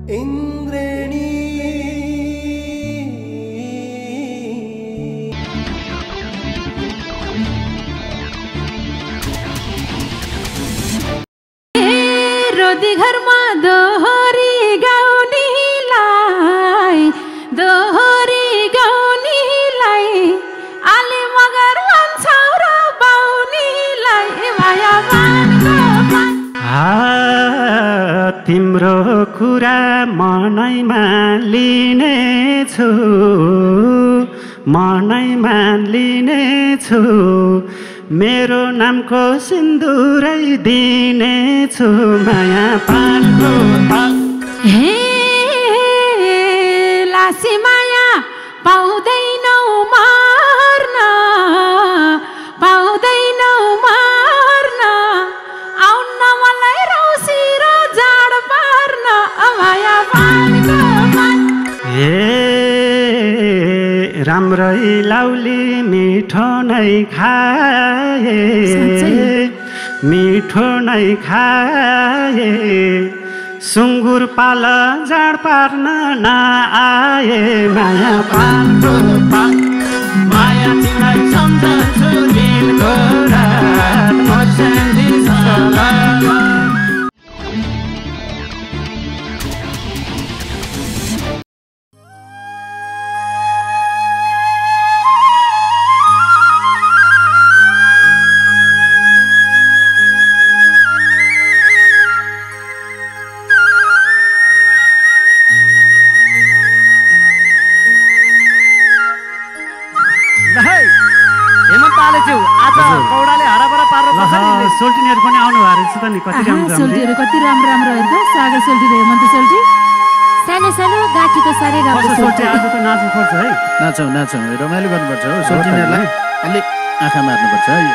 इंद्रेणी रोदी घर में दोहरी गाउनीलाई आले मगर लान्छौरा बाउनीलाई माया बानको तिम्रो कुरा मनैमा लिनेछु मेरो नामको सिन्दुरै दिनेछु माया पानको हे लासी माया पाउँदैनौ मार्न आउन मलाई रौसी र जाड पार्न माया पानको राम्रै लाउली मिठो नै खाए सुँगुर पाल जाड पार्न नआए माया पाल्को माया तिमीलाई सम्झन्छु दिनको रात सोल्टिनीहरु पनि आउनु भएको रहेछ त नि कति राम्रो सोल्टीहरु कति राम्रो हेर्दा सागर सोल्टी र हेमन्त सोल्टी सानो सानो गाठीको सारै राम्रो सोल्टी आज त नाच्नु पर्छ है नाचौँ रमाइलो गर्नुपर्छ हो सोल्टिनीहरुलाई अलि आँखा मार्नुपर्छ है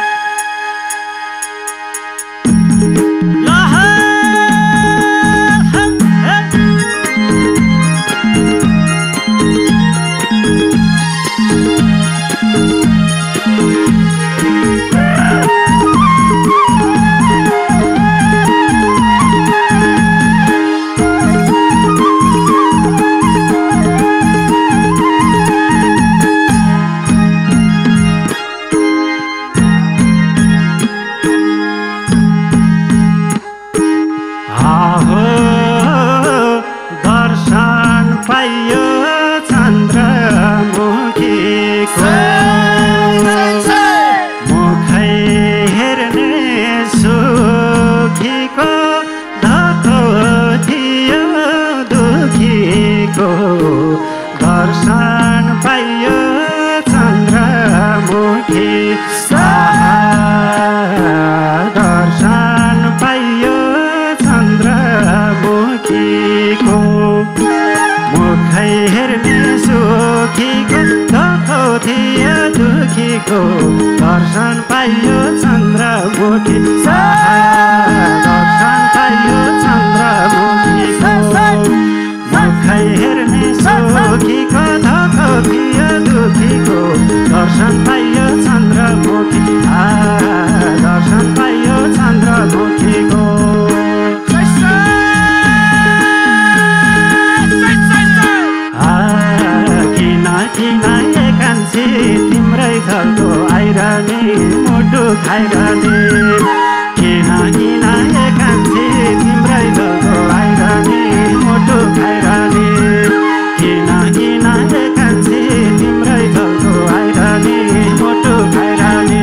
दर्शन पाइयो चन्द्रमुखी दर्शन पाइयो चन्द्रमुखीको मुखै हेर्ने सुखीको धोको थियो दुखीको दर्शन पाइयो चन्द्रमुखी दर्शन पाइयो चन्द्रमुखीको मुखै हेर्ने सुखीको धोको थियो दुखीको दर्शन पाइयो चन्द्रमुखी दर्शन पाइयो चन्द्रमुखीको किन एकान्छी तिम्रै घरको आइरहने मुटु खाइरहने किन एकान्छी तिम्रै घरको आइरहने मुटु खाइरहने किन एकान्छी तिम्रै घरको आइरहने मुटु खाइरहने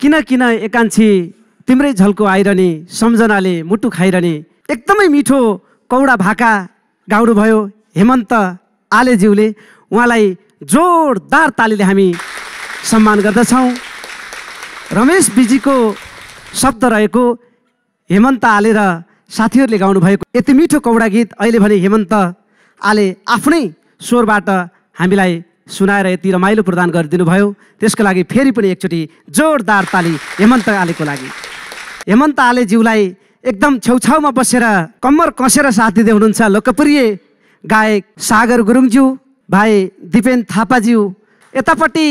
किन किन एकान्छी तिम्रै झल्को आइरहने सम्झनाले मुटु खाइरहने एकदमै मिठो कौडा भाका गाउनुभयो हेमन्त आलेज्यूले। उहाँलाई जोरदार तालीले हामी सम्मान गर्दछौँ। रमेश बिजीको शब्द रहेको हेमन्त आले र साथीहरूले गाउनुभएको यति मिठो कौडा गीत अहिले भने हेमन्त आले आफ्नै स्वरबाट हामीलाई सुनाएर यति रमाइलो प्रदान गरिदिनु भयो। त्यसको लागि फेरि पनि एकचोटि जोरदार ताली हेमन्त आलेको लागि। हेमन्त आलेज्यूलाई एकदम छेउछाउमा बसेर कम्मर कसेर साथ दिँदै हुनुहुन्छ लोकप्रिय गायक सागर गुरुङज्यू, भाइ दिपेन थापाज्यू, यतापट्टि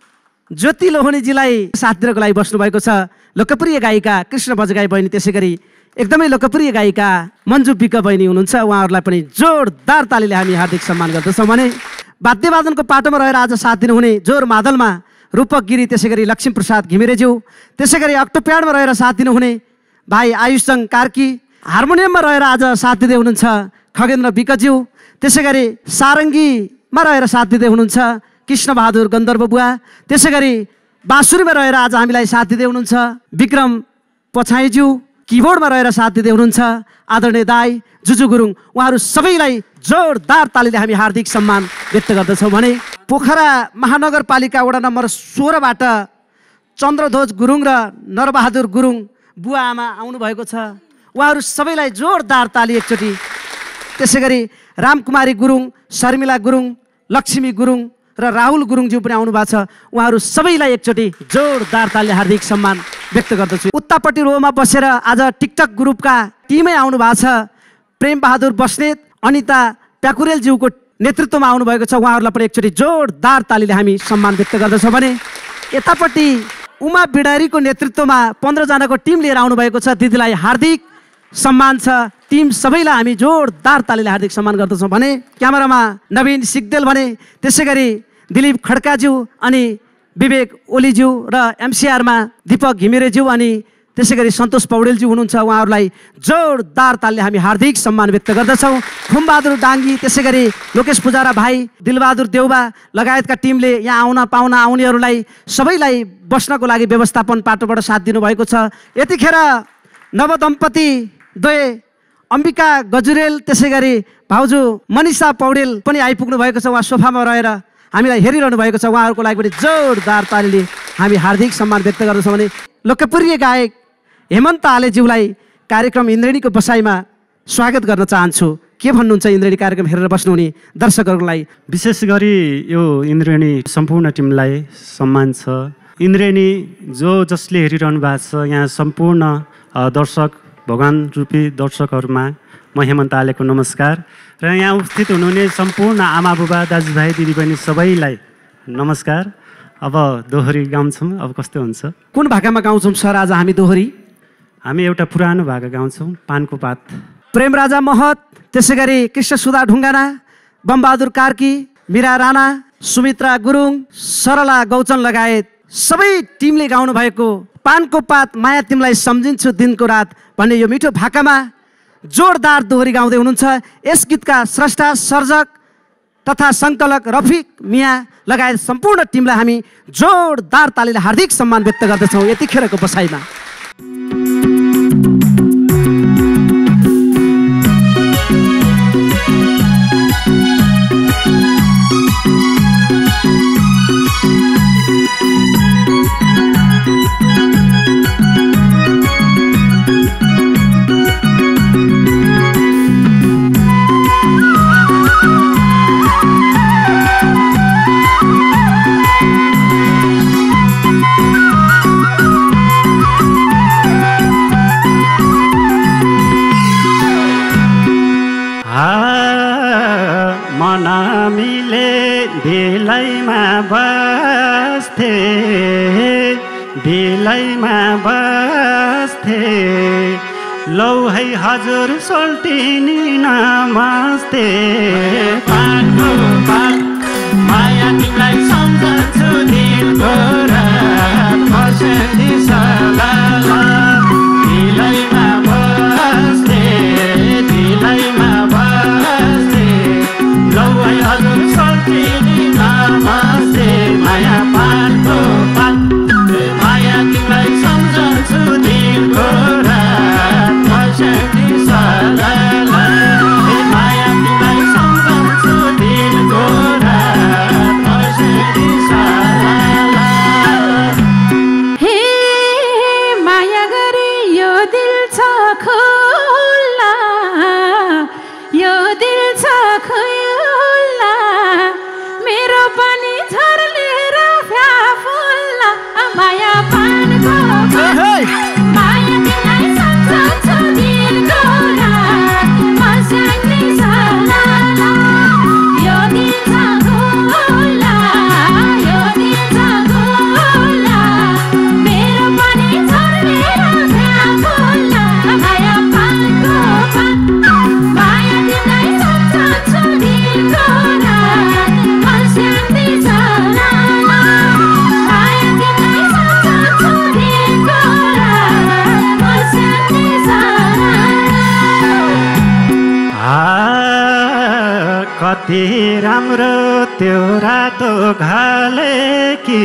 ज्योति लोहनीजीलाई साथ दिनको लागि बस्नुभएको छ लोकप्रिय गायिका कृष्ण बजगाई बहिनी, त्यसै गरी एकदमै लोकप्रिय गायिका मन्जु विक बहिनी हुनुहुन्छ। उहाँहरूलाई पनि जोरदार तालीले हामी हार्दिक सम्मान गर्दछौँ। भने वाद्यवादनको पाटोमा रहेर आज साथ दिनुहुने जोर मादलमा रूपक गिरी, त्यसै गरी लक्ष्मीप्रसाद घिमिरेज्यू, त्यसै गरी अक्टोप्याडमा रहेर साथ दिनुहुने भाइ आयुषजङ कार्की, हार्मोनियममा रहेर आज साथ दिँदै हुनुहुन्छ खगेन्द्र विकज्यू, त्यसै गरी सारङ्गीमा रहेर साथ दिँदै हुनुहुन्छ कृष्णबहादुर गन्धर्व बुवा, त्यसै गरी बाँसुरीमा रहेर आज हामीलाई साथ दिँदै हुनुहुन्छ विक्रम पछाइज्यू, किबोर्डमा रहेर साथ दिँदै हुनुहुन्छ आदरणीय दाई जुजु गुरुङ। उहाँहरू सबैलाई जोरदार तालीले हामी हार्दिक सम्मान व्यक्त गर्दछौँ। भने पोखरा महानगरपालिका वडा नम्बर 16बाट चन्द्रध्वज गुरुङ र नरबहादुर गुरुङ बुवा आमा आउनुभएको छ। उहाँहरू सबैलाई जोरदार ताली एकचोटि। त्यसै गरी रामकुमारी गुरुङ, शर्मिला गुरुङ, लक्ष्मी गुरुङ र राहुल गुरुङज्यू पनि आउनु भएको छ। उहाँहरू सबैलाई एकचोटि जोरदार तालीले हार्दिक सम्मान व्यक्त गर्दछु। उत्तापट्टि रोमा बसेर आज टिकटक ग्रुपका टिमै आउनु भएको छ। प्रेम बहादुर बस्नेत, अनिता प्याकुरेलज्यूको नेतृत्वमा आउनुभएको छ। उहाँहरूलाई पनि एकचोटि जोरदार तालीले हामी सम्मान व्यक्त गर्दछौँ। भने यतापट्टि उमा बिडारीको नेतृत्वमा 15 जनाको टिम लिएर आउनुभएको छ। दिदीलाई हार्दिक सम्मान छ। टिम सबैलाई हामी जोरदार तालीले हार्दिक सम्मान गर्दछौँ। भने क्यामेरामा नवीन सिग्देल, भने त्यसै गरी दिलीप खड्काज्यू अनि विवेक ओलीज्यू र एमसिआरमा दीपक घिमिरेज्यू अनि त्यसै गरी सन्तोष पौडेलज्यू हुनुहुन्छ। उहाँहरूलाई जोरदार तालले हामी हार्दिक सम्मान व्यक्त गर्दछौँ। खुमबहादुर डाङ्गी, त्यसै गरी लोकेश पुजारा भाइ, दिलबहादुर देउबा लगायतका टिमले यहाँ पाहुना आउनेहरूलाई सबैलाई बस्नको लागि व्यवस्थापन पाटोबाट साथ दिनुभएको छ। यतिखेर नवदम्पति द्वय अम्बिका गजुरेल, त्यसै गरी भाउजू मनिषा पौडेल पनि आइपुग्नु भएको छ। उहाँ सोफामा रहेर हामीलाई हेरिरहनु भएको छ। उहाँहरूको लागि पनि जोरदार तालीले हामी हार्दिक सम्मान व्यक्त गर्दछौँ। भने लोकप्रिय गायक हेमन्त आलेज्यूलाई कार्यक्रम इन्द्रेणीको बसाइमा स्वागत गर्न चाहन्छु। के भन्नुहुन्छ इन्द्रेणी कार्यक्रम हेरेर बस्नुहुने दर्शकहरूलाई? विशेष गरी यो इन्द्रेणी सम्पूर्ण टिमलाई सम्मान छ। इन्द्रेणी जसले हेरिरहनु भएको छ, यहाँ सम्पूर्ण दर्शक भगवान रूपी दर्शकहरूमा म हेमन्त आलेको नमस्कार र यहाँ उपस्थित हुनुहुने सम्पूर्ण आमा बुबा दाजुभाइ दिदीबहिनी सबैलाई नमस्कार। अब दोहोरी गाउँछौँ। अब कस्तो हुन्छ? कुन भाकामा गाउँछौँ सर आज हामी दोहोरी? हामी एउटा पुरानो भाका गाउँछौँ, पानको पात। प्रेमराजा महत, त्यसै गरी कृष्णसुधा ढुङ्गाना, बमबहादुर कार्की, मीरा राणा, सुमित्रा गुरुङ, सरला गौचन लगायत सबै टिमले गाउनु भएको पानको पात माया तिमीलाई सम्झिन्छु दिनको रात भन्ने यो मिठो भाकामा जोरदार दोहोरी गाउँदै हुनुहुन्छ। यस गीतका स्रष्टा, सर्जक तथा सङ्कलक रफिक मिया लगायत सम्पूर्ण टिमलाई हामी जोरदार तालीले हार्दिक सम्मान व्यक्त गर्दछौँ यतिखेरको बसाइमा। ढिलैमा बस्थे लौ है हजुर सोल्टिनी नमस्ते। पानको पात माया तिमीलाई सम्झन्छु दिनको रात बसन्ती सला ढिलैमा बस्थे लौ है हजुर सोल्टिनी नमस्ते। माया पानको पात माया तिमीलाई कति राम्रो त्यो रातो घाले कि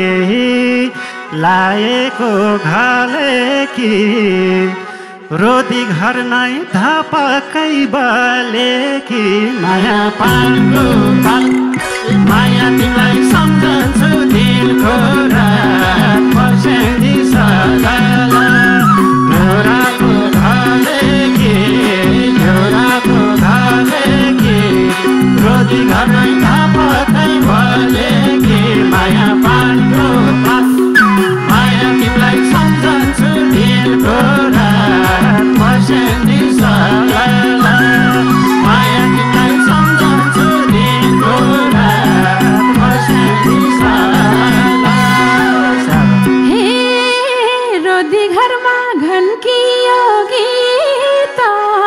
लाएको घाले कि रोदी घर नै धपकै बले कि माया पानको पाल माया तिमीलाई सम्झन्छु दिनको रात पर्सेनी सलाला त्यो रातो घाले कि त्यो रातो घाले कि रोदी घर नै धपकै बले कि माया पानको पाल माया तिमीलाई सम्झन्छु दिनको रात पर्सेनी सलाला माया तिमीलाई सम्झन्छु दिनको रात पर्सेनी सलाला। हे रोदी घरमा घन्कियो गीत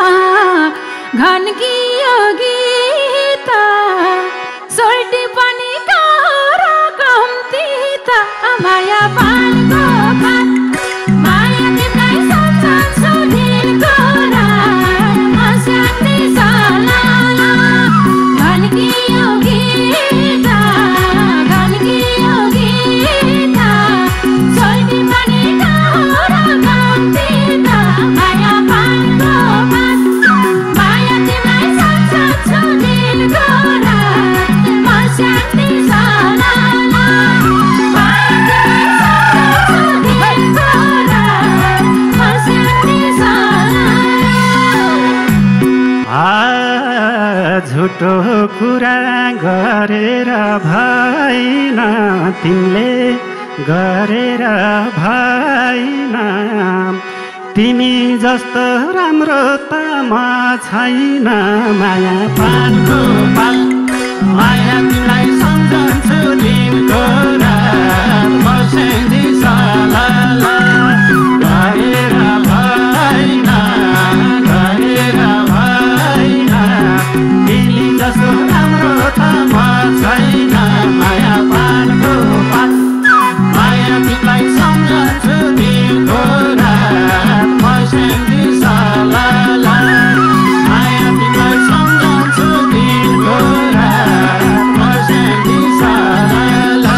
घन्कियो गीत सोल्टी पनि कारा कम्ती त माया पानको पात माया तिमीलाई सम्झन्छु दिनको रात पर्सेनी सलाला घन्कियो गीत घन्कियो गीत सोल्टी पनि कारा कम्ती त माया पानको पात माया तिमीलाई सम्झन्छु दिनको रात पर्सेनी सलाला माया तिमीलाई सम्झन्छु दिनको रात पर्सेनी सलाला। झुटो कुरा गरेर भएन तिमीले गरेर भएन तिमी जस्तो राम्रो त म छैन माया पानको पाल माया तिमीलाई सम्झन्छु दिनको रात पर्सेनी सलाला गरेर भएन गरेर भएन तिमी जस्तो राम्रो त म छैन माया पानको पाल माया तिमीलाई सम्झन्छु दिनको रात पर्सेनी सलाला माया तिमीलाई सम्झन्छु दिनको रात पर्सेनी सलाला।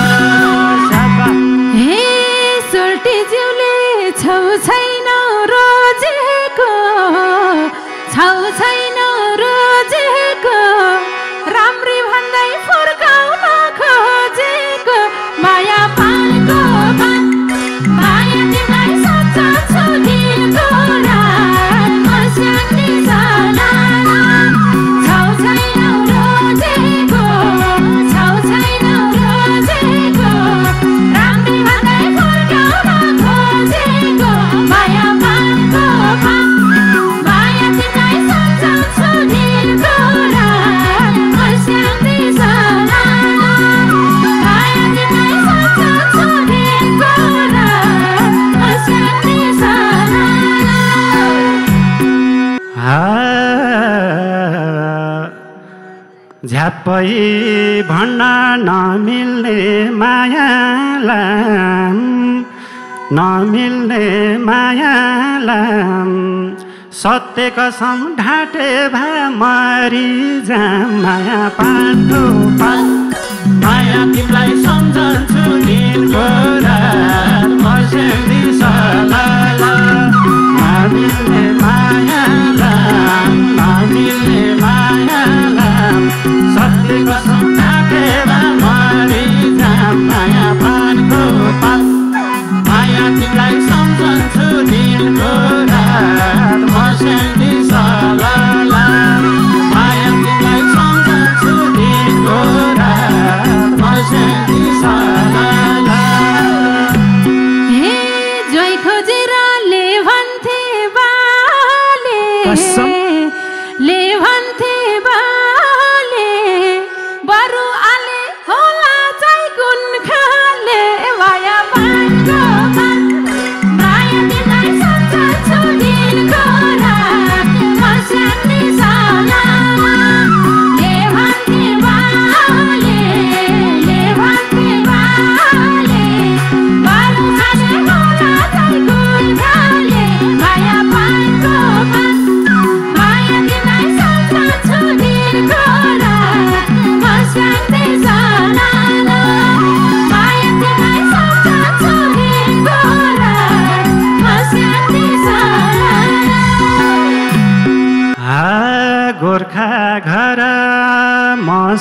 हे सोल्टी जिउले छौ छैन रोजेको छौ छैन रोजेको राम्री भन्दै फर्काउन खोजेको माया पानको पात माया तिमीलाई सम्झन्छु दिनको रात पर्सेनी सलाला छौ छैन रोजेको छौ छैन रोजेको राम्री भन्दै फर्काउन खोजेको माया पानको पात माया तिमीलाई सम्झन्छु दिनको रात पर्सेनी सलाला माया तिमीलाई सम्झन्छु दिनको रात पर्सेनी सलाला। झ्याप्पै भन्न नमिल्ने मायालाम नमिल्ने मायालाम सत्य कसम ढाँटे भए मरिजाम माया पानको पाल माया तिमीलाई सम्झन्छु दिनको रात पर्सेनी सलाला नमिल्ने मायालाम नमिल्ने मायालाम सत्य कसम ढाँटे भए मरिजाम माया पानको पाल माया तिमीलाई सम्झन्छु दिनको रात पर्सेनी सलाला माया तिमीलाई सम्झन्छु दिनको रात पर्सेनी सलाला।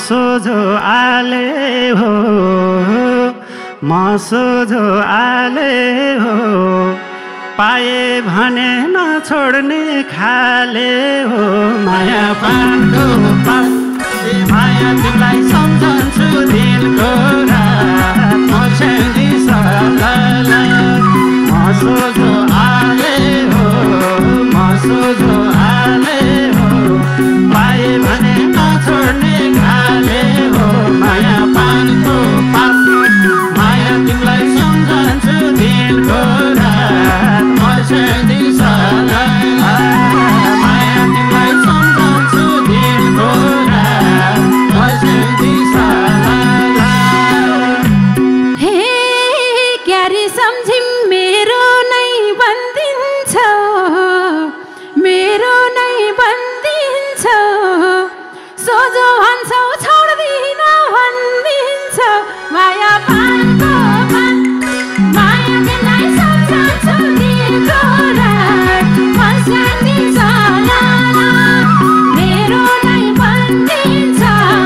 सोझो आले हो म सोझो आले हो पाए भने नछोड्ने खाले हो माया पानको पात माया तिमीलाई सम्झन्छु दिलको रात म सोझो आले हो म सोझो आले हो पाए भने नछोड्ने खाले हो माया पानको पात माया तिमीलाई सम्झन्छु दिलको रात म माया तिमीलाई सम्झन्छु दिलको रात म हे क्यारे सम्झिम मेरो नै बन्दिन्छ सोझो भन्छौ छोड्दिन भन्दिन्छ माया पानको पात माया तिमीलाई सम्झन्छु दिलको रात म मेरो नै बन्दिन्छ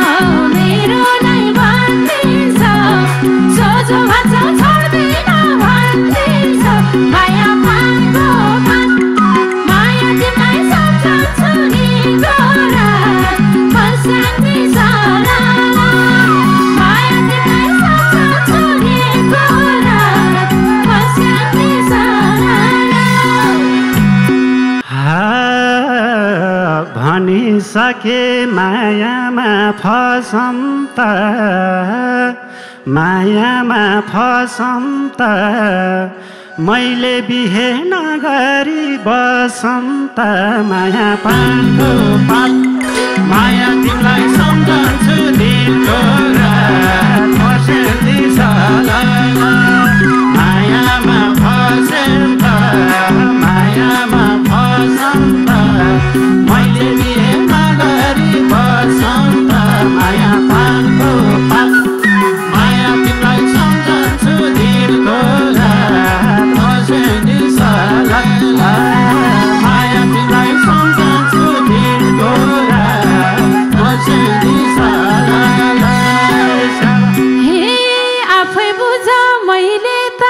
सोझो भन्छौ छोड्दिन भन्दिन्छ माया पानको पात माया तिमीलाई सम्झन्छु दिलको रात म माया तिमीलाई सम्झन्छु दिलको रात म भनिसके मायामा फसम त मैले बिहे नगरी बसम त माया पानको पात माया तिमीलाई सम्झन्छु दिलको रात म मायामा फसेम त मैले बिहे नगरी बसम त माया पानको पात माया तिमीलाई सम्झन्छु दिलको रात म माया तिमीलाई सम्झन्छु दिलको रात म हे आफै बुझ मैले त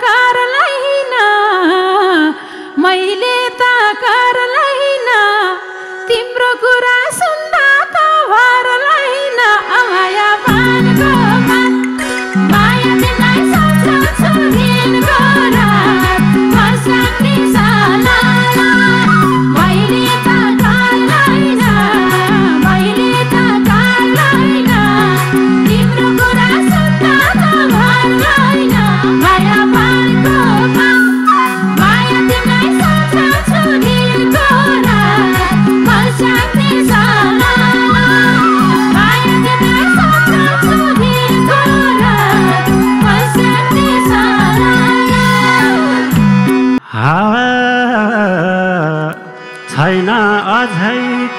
करलैन तिम्रो कुरा सुन्दा त भरलैन माया पानको पात माया तिमीलाई सम्झन्छु दिलको रात म मैले त करलैन तिम्रो कुरा सुन्दा त भरलैन माया पानको पात माया तिमीलाई सम्झन्छु दिलको रात म माया तिमीलाई सम्झन्छु दिलको रात म छैन अझै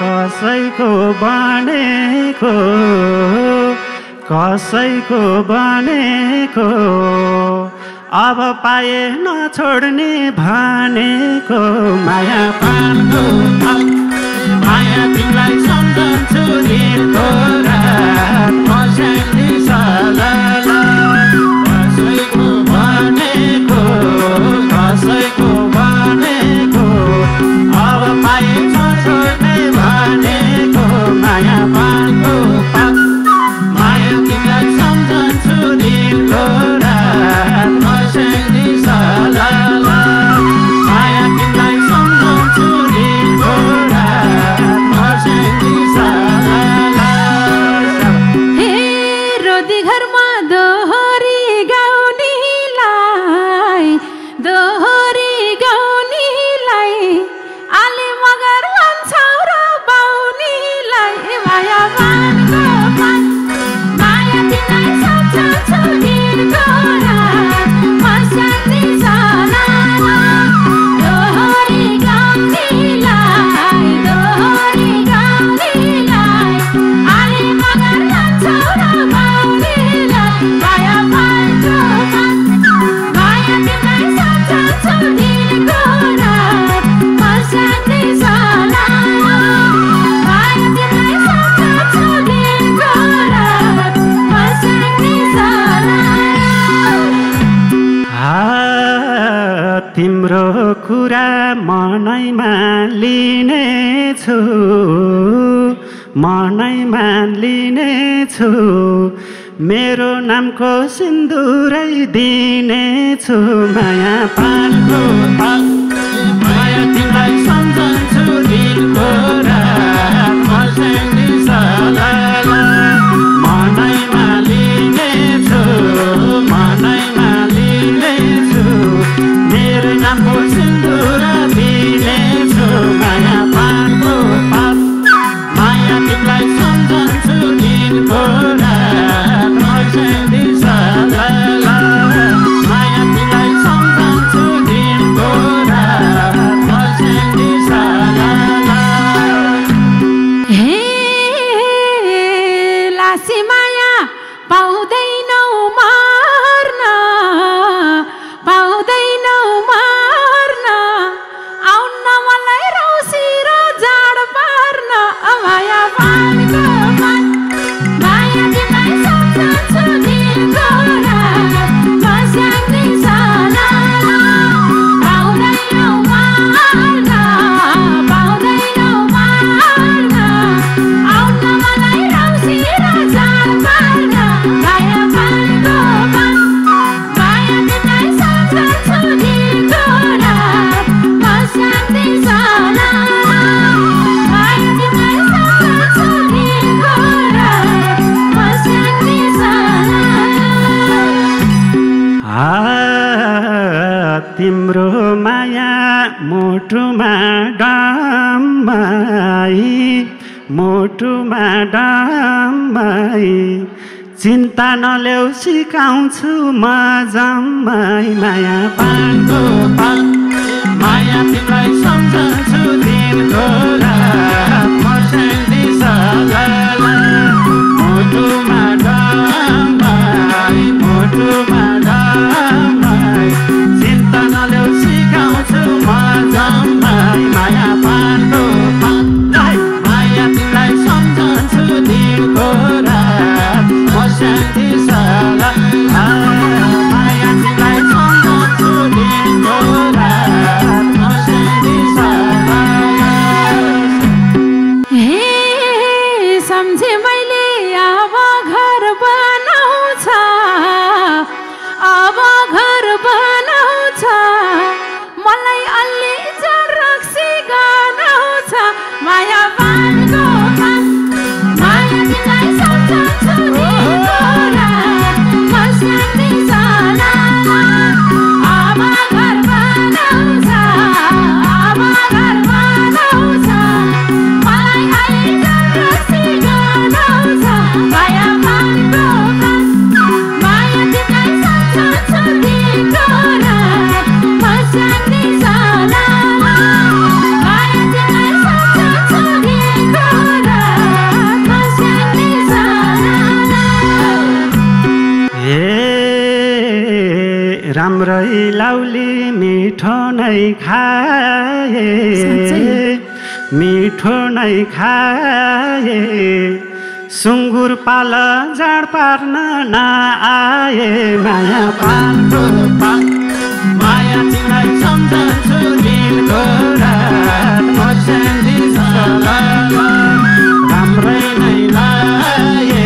कसैको बनेको अब पाए नछोड्ने भनेको माया पानको पात माया तिमीलाई सम्झन्छु दिलको रात म कसैको बनेको अब पाए नछोड्ने भनेको माया पानको पात माया तिमीलाई सम्झन्छु दिलको रात म माया तिमीलाई सम्झन्छु दिलको रात म हे रोदी घरमा तिम्रो कुरा मनैमा लिनेछु मनैमा लिनेछु मेरो नामको सिन्दुरै दिनेछु माया पानको माया तिमीलाई सम्झन्छु दिनको रात मनैमा लिनेछु मनैमा लिनेछु मेरो नामको सिन्दुर दिनेछु माया पानको पात माया तिमीलाई सम्झन्छु दिनको रात माया तिमीलाई सम्झन्छु दिनको रात हे लासी माया पाउँदैनौ मार्न पाउँदैनौ मार्न आउन मलाई रौसी र जाड पार्न माया पानको माया तिमीलाई सम्झन्छु दिनको रात मस्याङ्गी साला पाउँदैनौ मार्न पाउँदैनौ मार्न आउन मलाई रौसी र जाड पार्न माया पानको माया तिमीलाई सम्झन्छु दिनको रात मस्याङ्गी साला माया तिमीलाई सम्झन्छु दिनको रात मस्याङ्गी साला तिम्रो माया मुटुमा डम्बाई चिन्ता नल्याउ सिकाउँछु म जम्मै माया पानको माया तिमीलाई सम्झन्छु दिनको रात मस्याङ्गी साला मुटुमा डम्बाई चिन्ता नल्याउ सिकाउँछु म जम्मै माया पानको माया तिमीलाई सम्झन्छु दिनको रात मस्याङ्गी साला माया तिमीलाई सम्झन्छु दिनको रात मस्याङ्गी साला हे सम्झे मैले अब घर बनाउँछ अब घर बनाउँछ मलाई अलि रक्सी गनाउँछ माया पानको माया तिमीलाई सम्झन्छु दिनको रात मस्याङ्गी साला अब घर बनाउँछ अब घर बनाउँछ मलाई अलि रक्सी गनाउँछ माया पानको माया तिमीलाई सम्झन्छु दिनको रात मस्याङ्गी साला माया तिमीलाई सम्झन्छु दिनको रात मस्याङ्गी साला हे राम्रै लाउली मिठो नै खाए मिठो नै खाए सुँगुर पाल जाड पार्न नआए माया पानको माया तिमीलाई सम्झन्छु दिनको रात मस्याङ्गी साला राम्रै नै लाए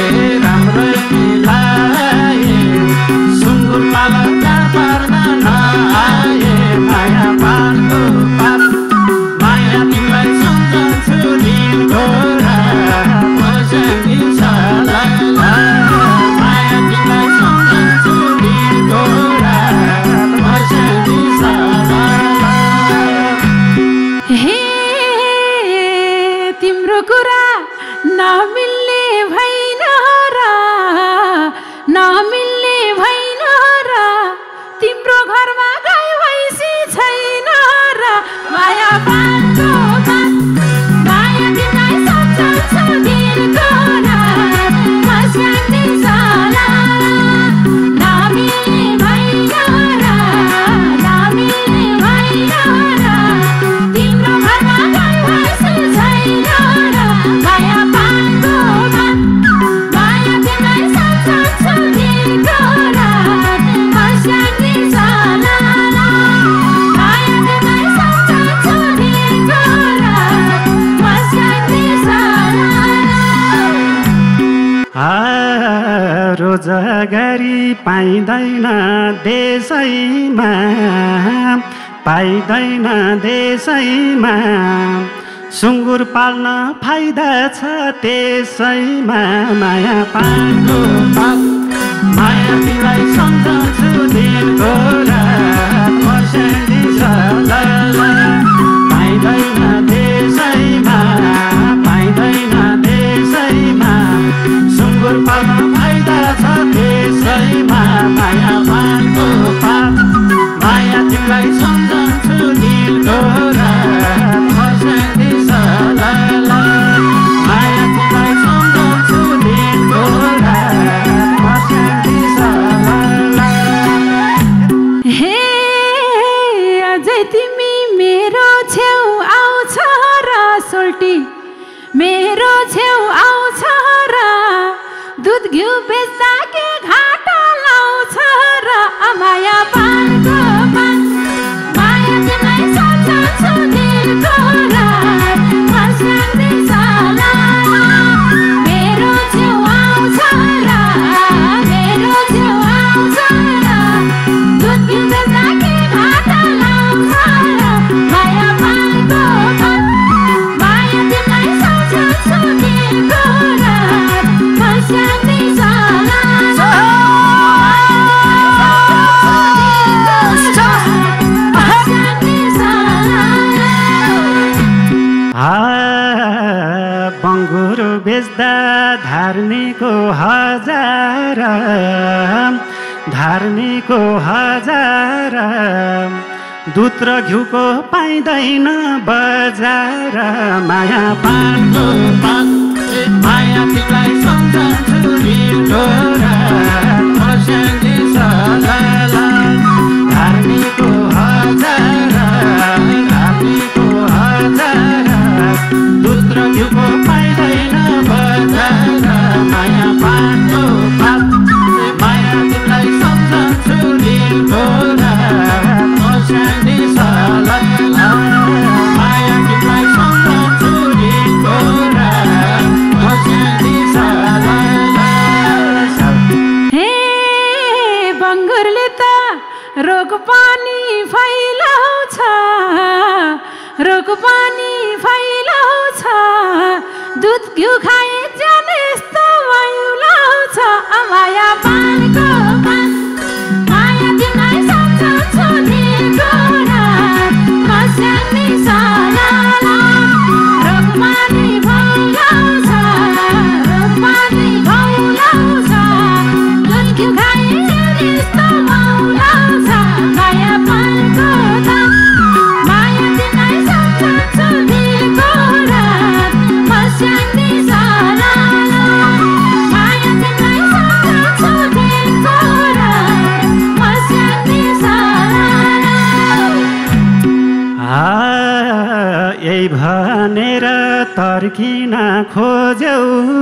सुँगुर पाल जाड पार्न नआए माया पानको माया तिमीलाई सम्झन्छु दिनको रात मस्याङ्गी साला माया तिमीलाई सम्झन्छु दिनको रात मस्याङ्गी साला हे तिम्रो कुरा नमिल्ने भइन र नमिल्ने भइन र तिम्रो घरमा गाई भैँसी छैन र माया पानको माया तिमीलाई सम्झन्छु दिनको रात मस्याङ्गी साला नमिल्ने भइन र नमिल्ने भइन र तिम्रो घरमा गाई भैँसी छैन र माया पानको माया तिमीलाई सम्झन्छु दिनको रात मस्याङ्गी साला खोज गरी पाइँदैन देशैमा पाइँदैन देशैमा सुँगुर पाल्न फाइदा छ त्यसैमा माया पानको पात माया तिमीलाई सम्झन्छु दिनको रात मर्स्याउँदै छ पाइँदैन देशैमा पाइँदैन देशैमा सुँगुर पाल्न फाइदा छ त्यसैमा माया पानको पात माया तिमीलाई सम्झन्छु दिनको रात मर्स्याउँदै छ माया तिमीलाई सम्झन्छु दिनको रात मर्स्याउँदै छ हे अझै तिमी मेरो छेउ आउँछ र सोल्टी मेरो छेउ आउँछ र दुध घिउ बेच्दा के घाटा लाउँछ र माया पानको पात माया तिमीलाई सम्झन्छु दिनको रात मर्स्याउँदै छ मेरो छेउ आउँछ र मेरो छेउ आउँछ र दुध घिउ बेच्दा के घाटा लाउँछ र माया पानको पात माया तिमीलाई सम्झन्छु दिनको रात मर्स्याउँदै छ बङ्गुरो बेच्दा धार्नीको हजार धार्नीको हजार दुध र घिउको पाइँदैन बजार माया पानको पात माया तिमीलाई सम्झन्छु दिनको रात मर्स्याउँदै छ धार्नीको हजार धार्नीको हजार दुध र घिउको पाइँदैन बजार माया पानको पात माया तिमीलाई सम्झन्छु दिनको रात मर्स्याउँदै छ माया तिमीलाई सम्झन्छु दिनको रात मर्स्याउँदै छ हे बङ्गुरले त रोग पानी फैलाउँछ रोग पानी फैलाउँछ दुध घिउ खाए ज्यान यस्तो वायु लाउँछ माया पानको पात माया तिमीलाई सम्झन्छु दिनको रात मर्स्याउँदै छ रोग पानी फैलाउँछ रोग पानी फैलाउँछ दुध घिउ खाए ज्यान यस्तो वायु लाउँछ माया पानको पात माया तिमीलाई सम्झन्छु दिनको रात मर्स्याउँदै छ माया तिमीलाई सम्झन्छु दिनको रात मर्स्याउँदै छ यही भनेर तर्किन खोज्यौ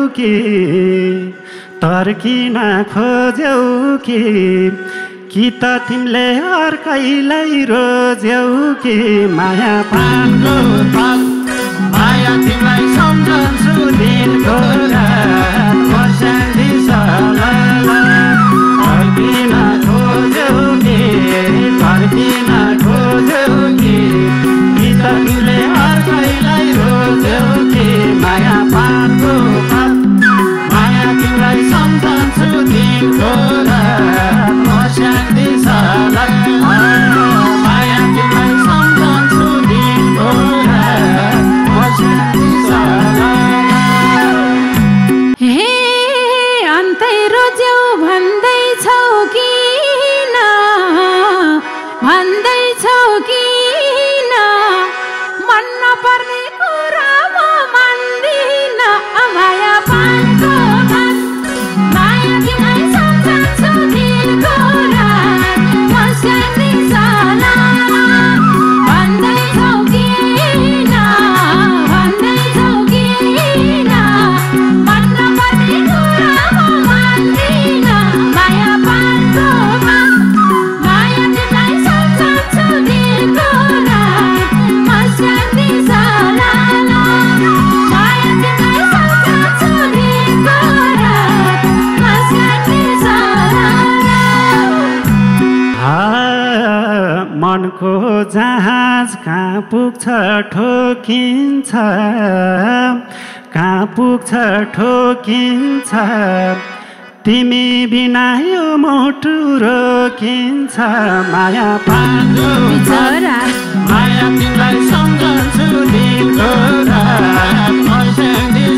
कि त तिमीले अर्कैलाई रोज्यौ कि माया पानको पात माया तिमीलाई सम्झन्छु दिनको रात मर्स्याउँदै छ तर्किन खोज्यौ कि त तिमीले अर्कैलाई रोज्यौ कि माया पानको पात माया तिमीलाई सम्झन्छु दिनको रात मर्स्याउँदै छ माया तिमीलाई सम्झन्छु दिनको रात मर्स्याउँदै छ हे अन्तै रोज्यौ भन्दैछौ किन मन नपर्ने कुरा म मान्दिन माया पानको पात माया तिमीलाई सम्झन्छु दिनको रात मर्स्याउँदै छ भन्दैछौ किन मन नपर्ने कुरा म मान्दिन माया पानको पात माया तिमीलाई सम्झन्छु दिनको रात मर्स्याउँदै छ जहाज कहाँ पुग्छ ठोकिन्छ कहाँ पुग्छ ठोकिन्छ तिमी बिना यो मुटु रोकिन्छ माया पार्नु बिचरा माया तिमीलाई सम्झन्छु दिनको रात मर्स्याङ्दी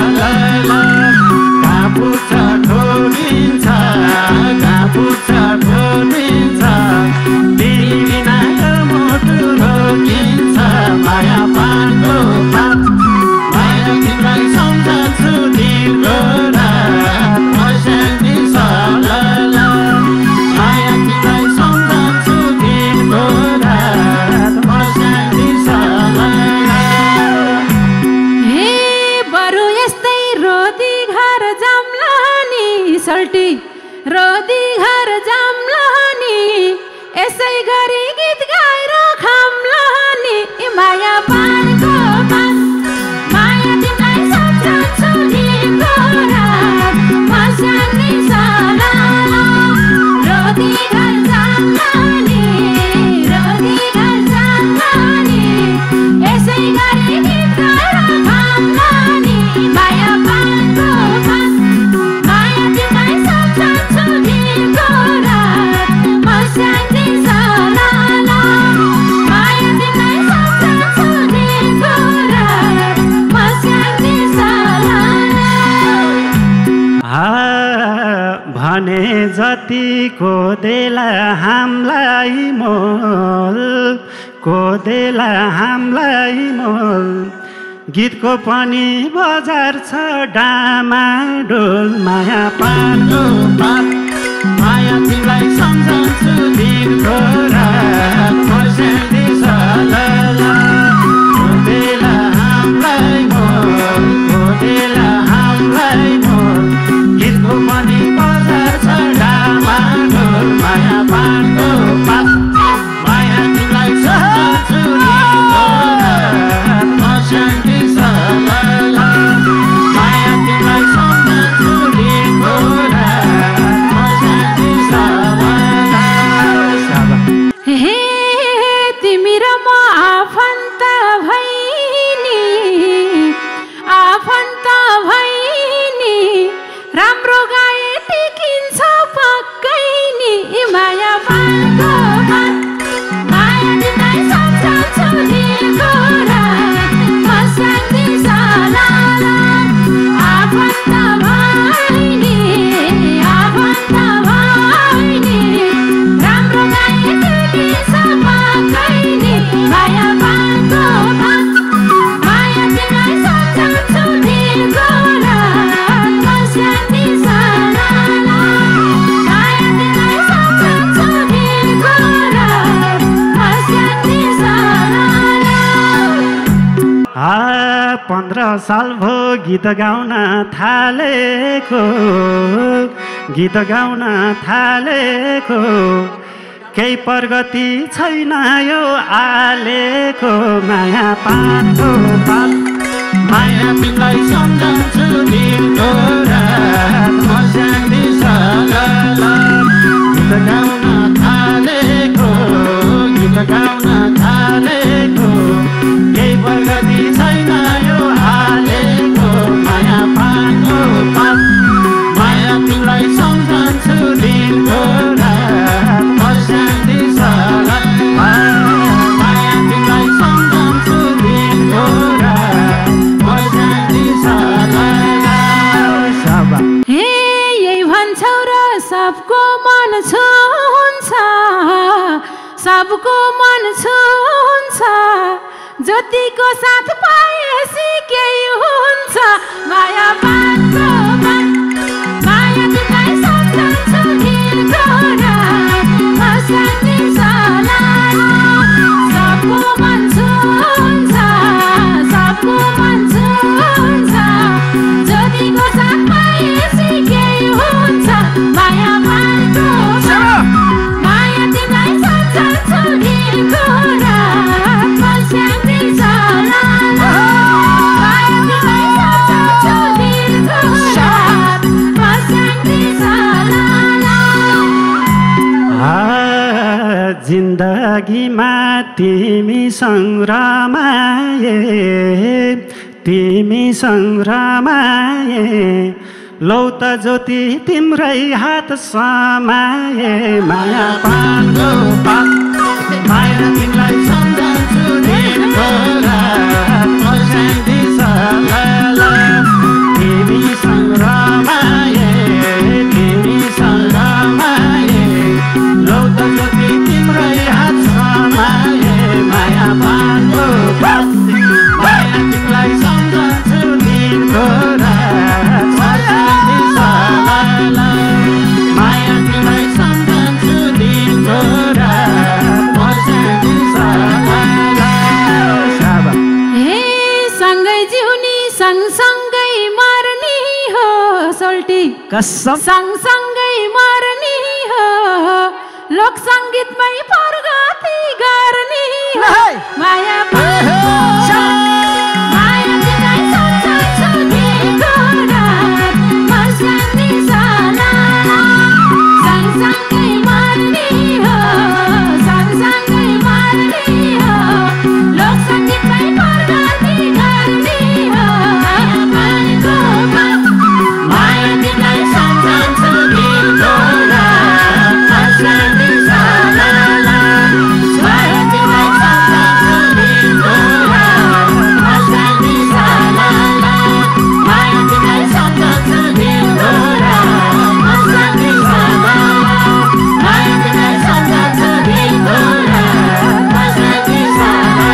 कहाँ पुग्छ ठोकिन्छ कहाँ पुग्छ ठोकिन्छ तिमी बिना यो मुटु रोकिन्छ माया पार्नु माया तिमीलाई सम्झन्छु दिनको रात मर्स्याङ्दी माया तिमीलाई सम्झन्छु दिनको रात मर्स्याङ्दी हे बरु यस्तै रोदी घर जाम्ला नि सल्टी रोदी घर जाम्ला नि यसै गरी गीत गाएर खाम्ला नि माया पानको माया तिमीलाई सम्झन्छु दिनको रात मर्स्याङ्दी रोदी घर जाम्ला नि रोदी घर जाम्ला नि यसै गरी गीत गाएर खाम्ला नि माया पानको माया तिमीलाई सम्झन्छु दिनको रात मर्स्याङ्दी माया तिमीलाई सम्झन्छु दिनको रात मर्स्याङ्दी भने जतिको देला हामीलाई मोल कोदेला हामीलाई मोल गीतको पनि बजार छ डामाडोल माया पार्नु माया तिमीलाई सम्झन्छु दिनको रात मर्स्याङ्दी कोदेला हामीलाई मोल कोदेला हामीलाई मोल गीतको पनि बजार छ डामाडोल माया पार्नु माया तिमीलाई सम्झन्छु दिनको रात मर्स्याङ्दी माया तिमीलाई सम्झन्छु दिनको रात मर्स्याङ्दी हे तिमी र म आफन्त भइनी राम्रो गाए टिकिन्छ पक्कै नि माया पार्को माया तिमीलाई सम्झन्छु दिनको रात मर्स्याङ्दी आफन्त भइनी राम्रो गाए टिकिन्छ पक्कै नि माया पार्को माया तिमीलाई सम्झन्छु दिनको रात मर्स्याङ्दी माया तिमीलाई सम्झन्छु दिनको रात मर्स्याङ्दी 15 साल भयो गीत गाउन थालेको केही प्रगति छैन यो आलेको माया पार्को माया तिमीलाई सम्झन्छु दिनको रात मर्स्याङ्दी गीत गाउन थालेको केही प्रगति छैन यो आलेको माया पार्को माया तिमीलाई सम्झन्छु दिनको रात मर्स्याङ्दी माया तिमीलाई सम्झन्छु दिनको रात मर्स्याङ्दी हे यही भन्छौ र सबको मन छुन्छ जतिको साथ पाएपछि केही हुन्छ माया पार्को माया तिमीलाई सम्झन्छु दिनको रात मर्स्याङ्दी सबको मन छुन्छ जतिको साथ पाएपछि केही हुन्छ माया पार्को माया तिमीलाई सम्झन्छु दिनको रात मर्स्याङ्दी लागिमा तिमीसँग रमाए तिमीसँग रमाए लौ त ज्योति तिम्रै हात समाए माया पानको पात माया तिमीलाई सम्झन्छु दिनको रात मर्स्याङ्दी सलाला तिमीसँग रमाए तिमीसँग रमाए लौ त ज्योति तिम्रै हात समाए माया पानको पात माया तिमीलाई सम्झन्छु दिनको रात मर्स्याङ्दी सलाला माया तिमीलाई सम्झन्छु दिनको रात मर्स्याङ्दी सलाला हे सँगै जिउनी सँगसँगै मर्नी हो सोल्टी कसम सँगसँगै मर्नी हो लोक सङ्गीतमै प्रगति गर्ने हो माया माया तिमीलाई सम्झन्छु दिनको रात मर्स्याङ्दी सलाला सँगसँगै मर्नी हो सँगसँगै मर्नी हो लोक सङ्गीतमै प्रगति गर्ने हो मायाको बात माया तिमीलाई सम्झन्छु दिनको रात मर्स्याङ्दी सलाला माया तिमीलाई सम्झन्छु दिनको रात मर्स्याङ्दी सलाला माया तिमीलाई सम्झन्छु दिनको रात मर्स्याङ्दी सलाला माया तिमीलाई सम्झन्छु दिनको रात मर्स्याङ्दी सलाला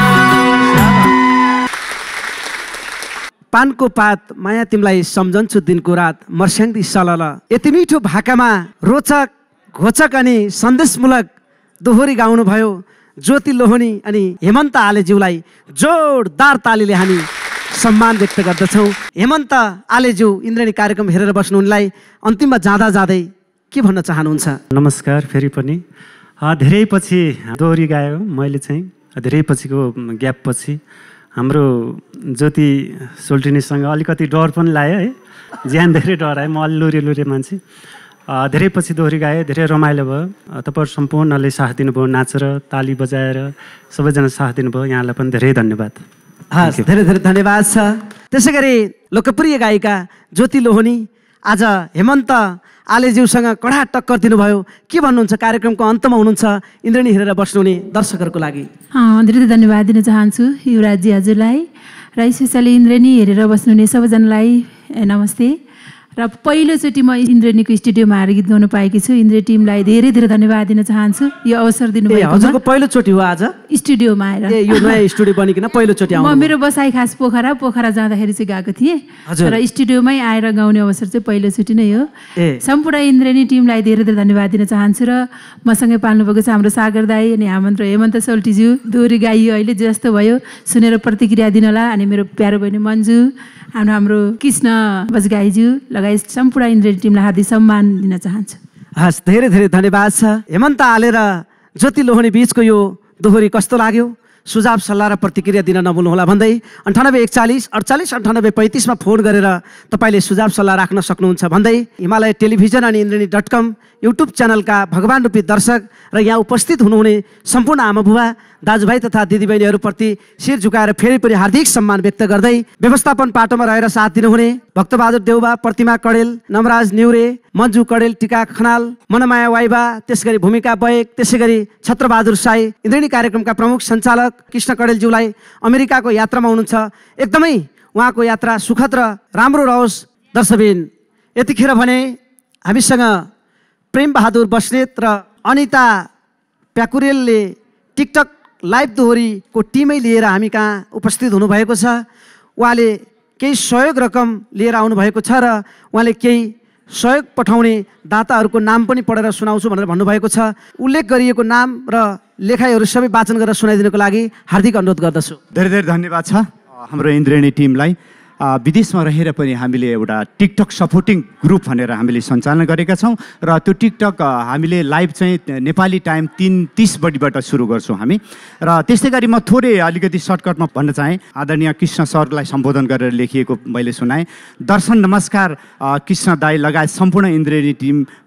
पानको पात माया तिमीलाई सम्झन्छु दिनको रात मर्स्याङ्दी सलल यति मिठो भाकामा रोचक घोचक अनि सन्देशमूलक दोहोरी गाउनुभयो ज्योति लोहनी अनि हेमन्त आलेज्यूलाई जोरदार तालीले हामी सम्मान व्यक्त गर्दछौँ। हेमन्त आलेज्यू इन्द्रेणी कार्यक्रम हेरेर बस्नुहुनेलाई अन्तिममा जाँदा जाँदै के भन्न चाहनुहुन्छ? नमस्कार फेरि पनि धेरै पछि दोहोरी गायो मैले चाहिँ धेरै पछिको ग्याप पछि हाम्रो ज्योति सोल्टिनीसँग अलिकति डर पनि लाग्यो है ज्यान धेरै डरायो म अलि लुरे मान्छे धेरै पछि दोहोरी गाएँ धेरै रमाइलो भयो तपाईँहरू सम्पूर्णले साथ दिनुभयो नाचेर ताली बजाएर सबैजना साथ दिनुभयो यहाँलाई पनि धेरै धन्यवाद। हस् धेरै धेरै धन्यवाद छ। त्यसै गरी लोकप्रिय गायिका ज्योति लोहनी आज हेमन्त आलेज्यूसँग कडा टक्कर दिनुभयो के भन्नुहुन्छ? कार्यक्रमको अन्तमा हुनुहुन्छ इन्द्रेणी हेरेर बस्नुहुने दर्शकहरूको लागि धेरै धन्यवाद दिन चाहन्छु युवराजी हजुरलाई र स्पेसली इन्द्रेणी हेरेर बस्नुहुने सबैजनालाई नमस्ते। र पहिलोचोटि म इन्द्रेणीको स्टुडियोमा आएर गीत गाउन पाएकी छु। इन्द्रेणी टिमलाई धेरै धेरै धन्यवाद दिन चाहन्छु यो अवसर दिनुभयो। हजुरको पहिलोचोटि हो आज स्टुडियोमा आएर? यो नयाँ स्टुडियो बनिकन पहिलोचोटि म मेरो बसाइ खास पोखरा जाँदाखेरि चाहिँ गएको थिएँ र स्टुडियोमै आएर गाउने अवसर चाहिँ पहिलोचोटि नै हो। सम्पूर्ण इन्द्रेणी टिमलाई धेरै धेरै धन्यवाद दिन चाहन्छु र मसँगै पाल्नुभएको छ हाम्रो सागर दाई अनि हेमन्त सोल्टीज्यू दोहोरी गाइयो अहिले जस्तो भयो सुनेर प्रतिक्रिया दिनला अनि मेरो प्यारो बहिनी मन्जु हाम्रो कृष्ण बजगाईज्यू लगायत सम्पूर्ण इन्द्रेणी टिमलाई हार्दिक सम्मान दिन चाहन्छु। हस् धेरै धेरै धन्यवाद छ। हेमन्त आले र ज्योति लोहनी बिचको यो दोहोरी कस्तो लाग्यो? सुझाव सल्लाह र प्रतिक्रिया दिन नभुल्नुहोला भन्दै 98 41 48 98 35 मा फोन गरेर तपाईँले सुझाव सल्लाह राख्न सक्नुहुन्छ भन्दै हिमालय टेलिभिजन अनि इन्द्रेणी.com युट्युब च्यानलका भगवान रूपी दर्शक र यहाँ उपस्थित हुनुहुने सम्पूर्ण आमाबुबा दाजुभाइ तथा दिदीबहिनीहरूप्रति शिर झुकाएर फेरि पनि हार्दिक सम्मान व्यक्त गर्दै व्यवस्थापन पाटोमा रहेर साथ दिनुहुने भक्तबहादुर देउबा, प्रतिमा कडेल, नमराज न्युरे, मन्जु कडेल, टिका खनाल, मनमाया वाइबा, त्यसै गरी भूमिका बयक, त्यसै गरी छत्रबहादुर साई, इन्द्रेणी कार्यक्रमका प्रमुख सञ्चालक कृष्ण कडेलज्यूलाई अमेरिकाको यात्रामा हुनुहुन्छ एकदमै उहाँको यात्रा सुखद र राम्रो रहोस्। दर्शकबिन यतिखेर भने हामीसँग प्रेम बहादुर बस्नेत र अनिता प्याकुरेलले टिकटक लाइभ दोहोरीको टिमै लिएर हामी कहाँ उपस्थित हुनुभएको छ। उहाँले केही सहयोग रकम लिएर आउनुभएको छ र उहाँले केही सहयोग पठाउने दाताहरूको नाम पनि पढेर सुनाउँछु भनेर भन्नुभएको छ। उल्लेख गरिएको नाम र लेखाइहरू सबै वाचन गरेर सुनाइदिनको लागि हार्दिक अनुरोध गर्दछु। धेरै धेरै धन्यवाद छ हाम्रो इन्द्रेणी टिमलाई। विदेशमा रहेर पनि हामीले एउटा टिकटक सपोर्टिङ ग्रुप भनेर हामीले सञ्चालन गरेका छौँ र त्यो टिकटक हामीले लाइभ चाहिँ नेपाली टाइम 3:30 बजीबाट सुरु गर्छौँ हामी। र त्यस्तै गरी म थोरै अलिकति सर्टकटमा भन्न चाहेँ। आदरणीय कृष्ण सरलाई सम्बोधन गरेर लेखिएको मैले सुनाएँ। दर्शन नमस्कार कृष्ण दाई लगायत सम्पूर्ण इन्द्रेणी टिम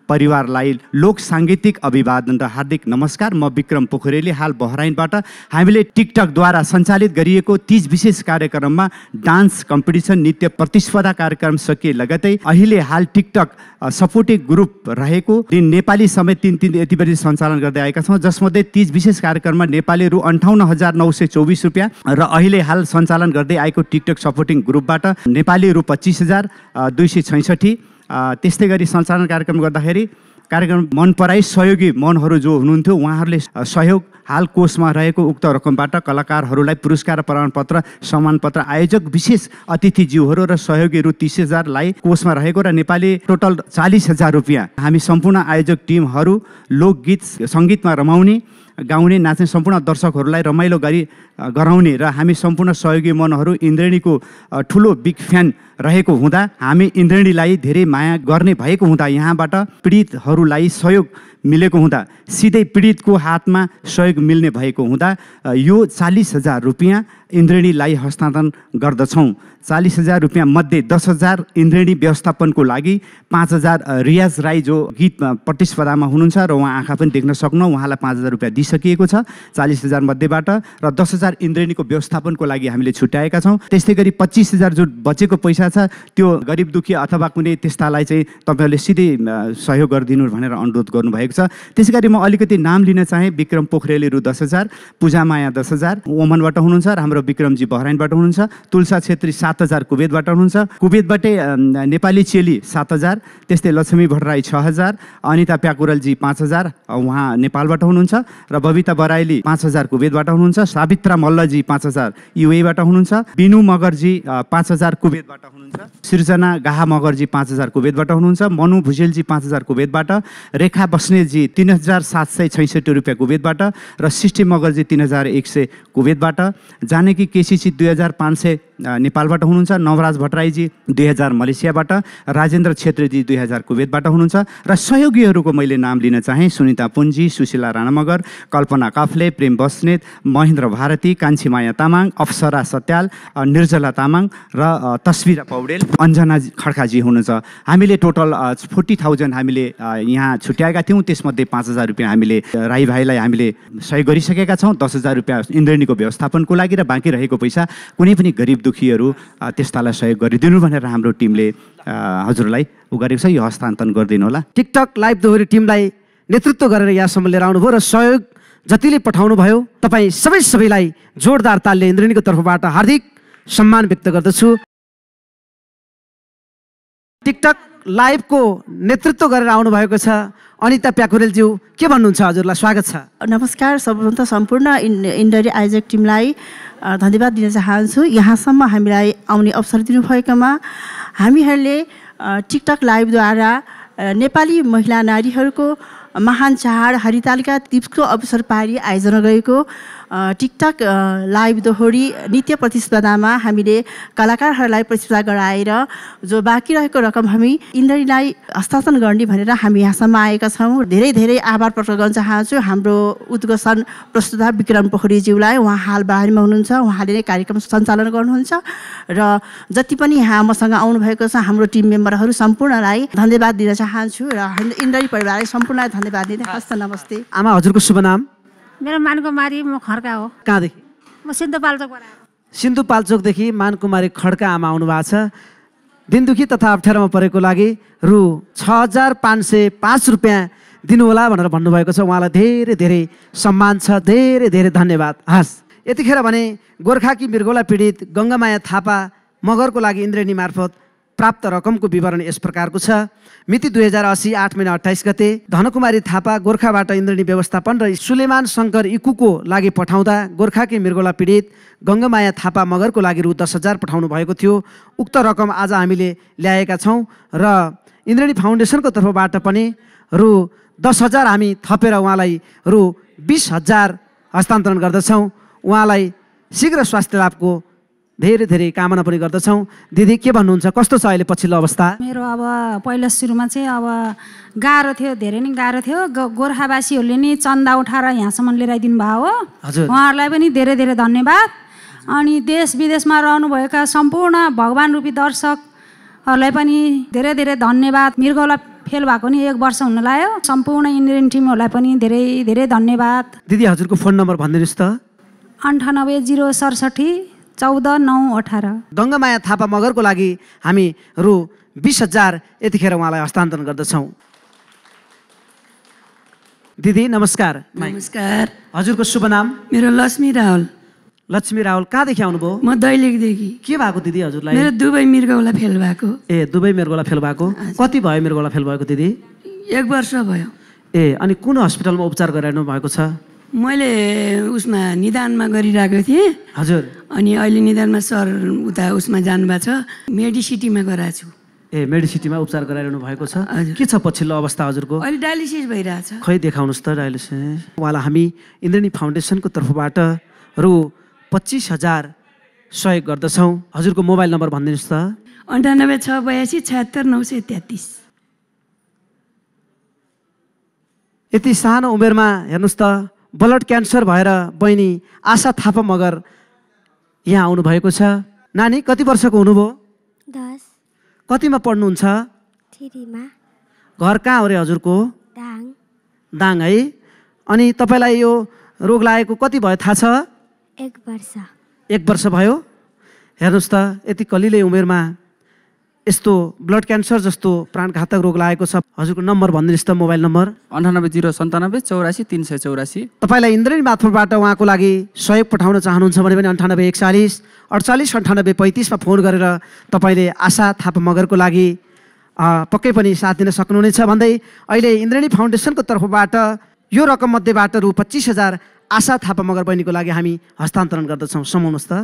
परिवारलाई लोक साङ्गीतिक अभिवादन र हार्दिक नमस्कार। म विक्रम पोखरेली, हाल बहराइनबाट। हामीले टिकटकद्वारा सञ्चालित गरिएको तीज विशेष कार्यक्रममा डान्स कम्पिटिसन, नृत्य प्रतिस्पर्धा कार्यक्रम सकिए लगतै अहिले हाल टिकटक सपोर्टिङ ग्रुप रहेको दिन नेपाली समेत 3 यति बजी सञ्चालन गर्दै आएका छौँ, जसमध्ये तीज विशेष कार्यक्रममा नेपाली रु 58,924 रुपियाँ र अहिले हाल सञ्चालन गर्दै आएको टिकटक सपोर्टिङ ग्रुपबाट नेपाली रु 25,266। त्यस्तै गरी सञ्चालन कार्यक्रम गर्दाखेरि कार्यक्रम मन पराई सहयोगी मनहरू जो हुनुहुन्थ्यो उहाँहरूले सहयोग हाल कोषमा रहेको उक्त रकमबाट कलाकारहरूलाई पुरस्कार प्रमाणपत्र, सम्मानपत्र, आयोजक विशेष अतिथिज्यूहरू र सहयोगी रु 30,000लाई कोषमा रहेको र नेपाली टोटल 40,000 रुपियाँ हामी सम्पूर्ण आयोजक टिमहरू लोकगीत सङ्गीतमा रमाउने, गाउने, नाच्ने सम्पूर्ण दर्शकहरूलाई रमाइलो गराउने र हामी सम्पूर्ण सहयोगी मनहरू इन्द्रेणीको ठुलो बिग फ्यान रहेको हुँदा, हामी इन्द्रेणीलाई धेरै माया गर्ने भएको हुँदा, यहाँबाट पीडितहरूलाई सहयोग मिलेको हुँदा, सिधै पीडितको हातमा सहयोग मिल्ने भएको हुँदा यो 40,000 रुपियाँ इन्द्रेणीलाई हस्तान्तरण गर्दछौँ। 40,000 रुपियाँ मध्ये 10,000 इन्द्रेणी व्यवस्थापनको लागि, 5,000 रियाज राई जो गीत प्रतिस्पर्धामा हुनुहुन्छ र उहाँ आँखा पनि देख्न सक्नु, उहाँलाई 5,000 रुपियाँ दिइसकिएको छ 40,000 मध्येबाट, र 10,000 इन्द्रेणीको व्यवस्थापनको लागि हामीले छुट्याएका छौँ। त्यस्तै गरी 25,000 जो बचेको पैसा छ त्यो गरिब दुखी अथवा कुनै त्यस्तालाई चाहिँ तपाईँहरूले सिधै सहयोग गरिदिनु भनेर अनुरोध गर्नुभएको छ। त्यसै गरी म अलिकति नाम लिन चाहेँ। विक्रम पोखरेली रु 10,000, पूजामाया 10,000 ओमनबाट हुनुहुन्छ र हाम्रो विक्रमजी बहराइनबाट हुनुहुन्छ, तुलसा छेत्री 7,000 कुवेतबाट हुनुहुन्छ, कुवेतबाटै नेपाली चेली 7,000, त्यस्तै लक्ष्मी भट्टराई 6,000, अनिता प्याकुरलजी 5,000 उहाँ नेपालबाट हुनुहुन्छ, र बबिता बराइली 5,000 कुवेतबाट हुनुहुन्छ, सावित्रा मल्लजी 5,000 युएबाट हुनुहुन्छ, बिनु मगरजी 5,000 कुवेतबाट हुनुहुन्छ, सृजना गाहा मगरजी 5,000 कुवेतबाट हुनुहुन्छ, मनु भुजेलजी 5,000 कुवेतबाट, रेखा बस्नेतजी 3,766 रुपियाँ कुवेतबाट, र सृष्टि मगरजी 3,100 कुवेतबाट, जानकी केसीजी 2,500 नेपालबाट हुनुहुन्छ, नवराज भट्टराईजी 2,000 मलेसियाबाट, राजेन्द्र छेत्रीजी 2,000 कुवेतबाट हुनुहुन्छ, र सहयोगीहरूको मैले नाम लिन चाहेँ। सुनिता पुन्जी, सुशीला राणा मगर, कल्पना काफ्ले, प्रेम बस्नेत, महेन्द्र भारती, कान्छीमाया तामाङ, अप्सरा सत्याल, निर्जला तामाङ र तस्विरा पौडेल, अन्जना खड्काजी हुनुहुन्छ। हामीले टोटल 40,000 हामीले यहाँ छुट्याएका थियौँ। त्यसमध्ये 5,000 रुपियाँ हामीले राई भाइलाई हामीले सहयोग गरिसकेका छौँ, 10,000 रुपियाँ इन्द्रेणीको व्यवस्थापनको लागि, र बाँकी रहेको पैसा कुनै पनि गरिब दुखीहरू त्यस्तालाई सहयोग गरिदिनु भनेर हाम्रो टिमले हजुरलाई गरेको छ। यो हस्तान्तरण गरिदिनु होला। टिकटक लाइभ दोहोरी टिमलाई नेतृत्व गरेर यहाँसम्म लिएर आउनुभयो र सहयोग जतिले पठाउनु भयो तपाईँ सबैलाई जोरदार तालले इन्द्रेणीको तर्फबाट हार्दिक सम्मान व्यक्त गर्दछु। टिकटक लाइभको नेतृत्व गरेर आउनुभएको छ अनिता प्याकुरेलज्यू, के भन्नुहुन्छ? हजुरलाई स्वागत छ। नमस्कार। सर्वप्रथम सम्पूर्ण इन्द्रेणी आयोजक टिमलाई धन्यवाद दिन चाहन्छु। यहाँसम्म हामीलाई आउने अवसर दिनुभएकोमा। हामीहरूले टिकटक लाइभद्वारा नेपाली महिला नारीहरूको महान चाड हरितालिका दिवसको अवसर पारी आयोजना गरेको टिकटक लाइभ दोहोरी नृत्य प्रतिस्पर्धामा हामीले कलाकारहरूलाई प्रतिस्पर्धा गराएर जो बाँकी रहेको रकम हामी इन्द्रेणीलाई हस्तान्तरण गर्ने भनेर हामी यहाँसम्म आएका छौँ। धेरै धेरै आभार प्रकट गर्न चाहन्छु हाम्रो उद्घोषण प्रस्तुता विक्रम पोखरेज्यूलाई। उहाँ हाल बाहिरमा हुनुहुन्छ, उहाँले नै कार्यक्रम सञ्चालन गर्नुहुन्छ र जति पनि यहाँ मसँग आउनुभएको छ हाम्रो टिम मेम्बरहरू सम्पूर्णलाई धन्यवाद दिन चाहन्छु र इन्द्रेणी परिवारलाई सम्पूर्णलाई धन्यवाद दिँदै हस्त नमस्ते। आमा, हजुरको शुभ नाम? मेरो मानकुमारी, म खड्का हो। कहाँदेखि? म सिन्धुपाल्चोकबाट। सिन्धुपाल्चोकदेखि मानकुमारी खड्का आमा आउनु भएको छ। दिनदुखी तथा अप्ठ्यारोमा परेको लागि रु 6,505 रुपियाँ दिनुहोला भनेर भन्नुभएको छ। उहाँलाई धेरै धेरै सम्मान छ, धेरै धेरै धन्यवाद। हस्, यतिखेर भने गोर्खाकी मृगौला पीडित गङ्गामाया थापा मगरको लागि इन्द्रेणी मार्फत प्राप्त रकमको विवरण यस प्रकारको छ। मिति 2080 8 महिना 28 गते धनकुमारी थापा गोर्खाबाट इन्द्रेणी व्यवस्थापन र सुलेमान शङ्कर इकुको लागि पठाउँदा गोर्खाकी मृगौला पीडित गङ्गामाया थापा मगरको लागि रु 10,000 पठाउनु भएको थियो। उक्त रकम आज हामीले ल्याएका छौँ र इन्द्रेणी फाउन्डेसनको तर्फबाट पनि रु 10,000 हामी थपेर उहाँलाई रु 20,000 हस्तान्तरण गर्दछौँ। उहाँलाई शीघ्र स्वास्थ्य लाभको धेरै धेरै कामना पनि गर्दछौँ। दिदी, के भन्नुहुन्छ? कस्तो छ अहिले पछिल्लो अवस्था? मेरो अब पहिला सुरुमा चाहिँ अब गाह्रो थियो, धेरै नै गाह्रो थियो। गोर्खावासीहरूले नै चन्दा उठाएर यहाँसम्म लिएर आइदिनु भयो हो। उहाँहरूलाई पनि धेरै धेरै धन्यवाद। अनि देश विदेशमा रहनुभएका सम्पूर्ण भगवान रूपी दर्शकहरूलाई पनि धेरै धेरै धन्यवाद। मृगौला फेल भएको नि 1 वर्ष हुन लाग्यो। सम्पूर्ण इन्डियन टिमहरूलाई पनि धेरै धेरै धन्यवाद। दिदी हजुरको फोन नम्बर भनिदिनुहोस् त। 98 067 14 9 18। गङ्गामाया थापा मगरको लागि हामी रु 20,000 यतिखेर उहाँलाई हस्तान्तरण गर्दछौँ। दिदी नमस्कार। नमस्कार। हजुरको शुभ नाम? मेरो लक्ष्मी रावल। लक्ष्मी रावल कहाँदेखि आउनुभयो? म दैलेखदेखि। के भएको दिदी हजुरलाई? मेरो दुवै मृगौला फेल भएको। दुवै मृगौला फेल भएको। कति भयो मृगौला फेल भएको दिदी? 1 वर्ष भयो। अनि कुन हस्पिटलमा उपचार गराइरहनु भएको छ? मैले उसमा निदानमा गरिरहेको थिएँ। हजुर। अनि अहिले निदानमा सर उता उसमा जानुभएको छ, मेडिसिटीमा गराएको छु। मेडिसिटीमा उपचार गराइरहनु भएको छ। के छ पछिल्लो अवस्था हजुरको? अहिले डायलिसिस भइरहेछ। खै देखाउनुहोस् त डायलिसिस। उहाँलाई हामी इन्द्रेणी फाउन्डेसनको तर्फबाट रु 25,000 सहयोग गर्दछौँ। हजुरको मोबाइल नम्बर भनिदिनुहोस् त। 98 682 76 933। यति सानो उमेरमा हेर्नुहोस् त ब्लड क्यान्सर भएर बहिनी आशा थापा मगर यहाँ आउनुभएको छ। नानी कति वर्षको हुनुभयो? 10। कतिमा पढ्नुहुन्छ? 3 मा। घर कहाँ हो रे हजुरको? दाङ है। अनि तपाईँलाई यो रोग लागेको कति भयो थाहा छ? 1 वर्ष। 1 वर्ष भयो। हेर्नुहोस् त यति कलिलै उमेरमा यस्तो ब्लड क्यान्सर जस्तो प्राणघातक रोग लागेको छ। हजुरको नम्बर भनिदिनुहोस् त, मोबाइल नम्बर? 98 097 84 384। तपाईँलाई इन्द्रेणी मार्फतबाट उहाँको लागि सहयोग पठाउन चाहनुहुन्छ भने पनि 98 41 48 98 35 मा फोन गरेर तपाईँले आशा थापा मगरको लागि पक्कै पनि साथ दिन सक्नुहुनेछ भन्दै अहिले इन्द्रेणी फाउन्डेसनको तर्फबाट यो रकम मध्येबाट रु 25,000 आशा थापा मगर बहिनीको लागि हामी हस्तान्तरण गर्दछौँ। समाउनुहोस् त।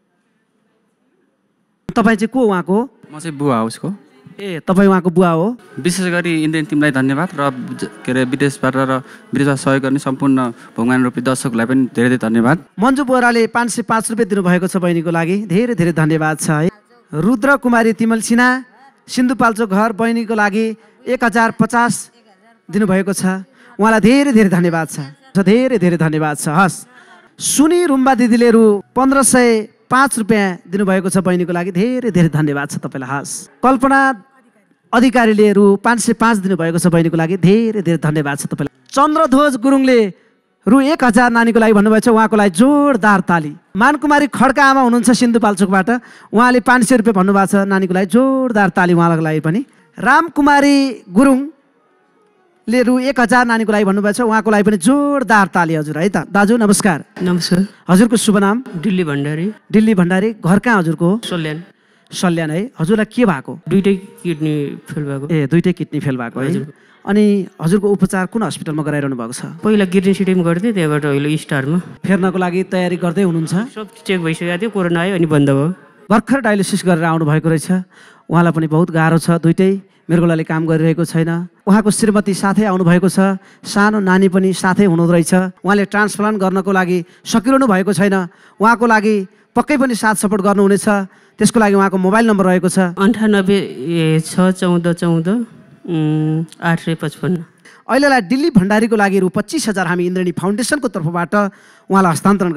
तपाईँ चाहिँ को उहाँको? म चाहिँ बुवा हो उसको। तपाईँ उहाँको बुवा हो। विशेष गरी इन्डियन टिमलाई धन्यवाद र के अरे विदेशबाट र विदेशमा सहयोग गर्ने सम्पूर्ण भगवान रूपी दर्शकलाई पनि धेरै धेरै धन्यवाद। मन्जु बोहराले 505 रुपियाँ दिनुभएको छ बहिनीको लागि, धेरै धेरै धन्यवाद छ है। रुद्र कुमारी तिमल सिन्हा सिन्धुपाल्चोक घर बहिनीको लागि 1050 दिनुभएको छ। उहाँलाई धेरै धेरै धन्यवाद छ। धेरै धेरै धन्यवाद छ। हस्। सुनी रुम्बा दिदीले रु 1505 रुपियाँ दिनुभएको छ बहिनीको लागि, धेरै धेरै धन्यवाद छ तपाईँलाई। हस्। कल्पना अधिकारीले रु 505 दिनुभएको छ बहिनीको लागि, धेरै धेरै धन्यवाद छ तपाईँलाई। चन्द्रध्वज गुरुङले रु 1000 नानीको लागि भन्नुभएको छ, उहाँको लागि जोरदार ताली। मानकुमारी खड्का आमा हुनुहुन्छ सिन्धुपाल्चोकबाट, उहाँले 500 रुपियाँ भन्नुभएको छ नानीको लागि, जोरदार ताली उहाँको लागि पनि। रामकुमारी गुरुङले रु 1000 नानीको लागि भन्नुभएको छ, उहाँको लागि पनि जोरदार ताली हजुर है त। दाजु नमस्कार। नमस्कार। हजुरको शुभ नाम? दिल्ली भण्डारी। दिल्ली भण्डारी। घर कहाँ हजुरको? सल्यान। सल्यान है। हजुरलाई के भएको? दुईटै किडनी फेल भएको। दुईटै किडनी फेल भएको है। अनि हजुरको उपचार कुन हस्पिटलमा गराइरहनु भएको छ? पहिला किडनी सिटीमा गर्थेँ, त्यहाँबाट अहिले स्टारमा। फेर्नको लागि तयारी गर्दै हुनुहुन्छ? सब चेक भइसकेको थियो, कोरोना आयो अनि बन्द भयो। भर्खर डायलिसिस गरेर आउनुभएको रहेछ। उहाँलाई पनि बहुत गाह्रो छ, दुइटै मृगौलाले काम गरिरहेको छैन। उहाँको श्रीमती साथै आउनुभएको छ, सानो नानी पनि साथै हुनुहुँदो रहेछ। उहाँले ट्रान्सप्लान्ट गर्नको लागि सकिरहनु भएको छैन। उहाँको लागि पक्कै पनि साथ सपोर्ट गर्नुहुनेछ। त्यसको लागि उहाँको मोबाइल नम्बर रहेको छ 98 614 14 855। अहिलेलाई दिल्ली भण्डारीको लागि रु 25,000 हामी इन्द्रेणी फाउन्डेसनको तर्फबाट उहाँलाई हस्तान्तरण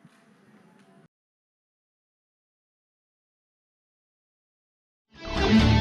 गर्दछौँ।